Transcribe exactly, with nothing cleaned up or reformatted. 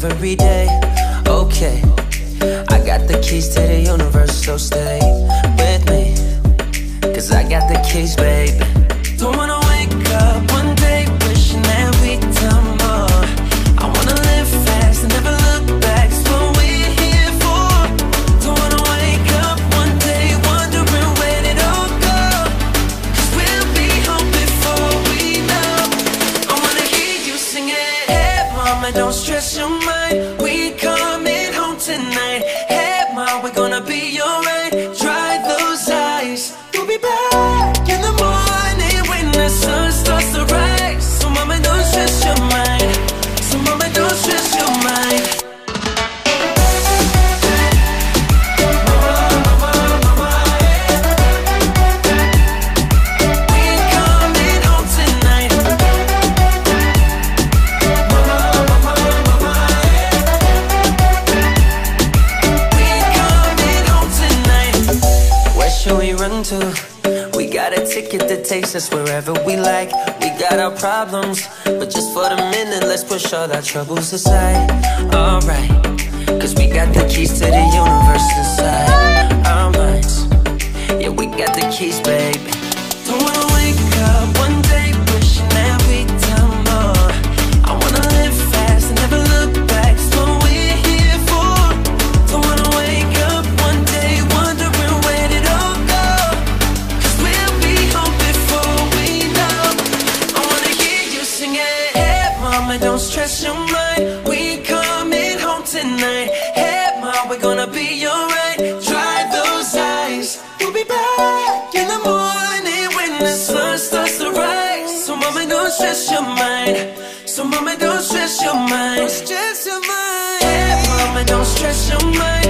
every day. Okay, I got the keys to the universe, so stay with me, cause I got the keys, baby. Don't wanna wake up one day wishing that we'd done more. I wanna live fast and never look back, it's what we're here for. Don't wanna wake up one day wondering where it all go, cause we'll be home before we know. I wanna hear you sing it. Hey mama, don't stress your mind, we coming home tonight. Hey mama, we're gonna be alright. Dry those eyes, we'll be back in the morning when the sun starts to rise. So mama, don't stress your mind, so mama, don't stress your mind. We got a ticket that takes us wherever we like. We got our problems, but just for the minute, let's push all our troubles aside. Alright, cause we got the keys to the universe inside our minds. Yeah, we got the keys, baby. Don't wanna wake up one day wishing that we'd done more. I wanna live fast and never look back, it's what we're here for. Don't wanna wake up one day wondering where it all go, cause we'll be home before we know. I wanna hear you sing it. Hey mama, don't stress your mind, we coming home tonight. Hey mama, we're gonna be alright. Dry those eyes, we'll be back in the morning when the sun starts to rise. So mama, don't stress your mind, so mama, don't stress your mind. Don't stress your mind. Hey mama, don't stress your mind.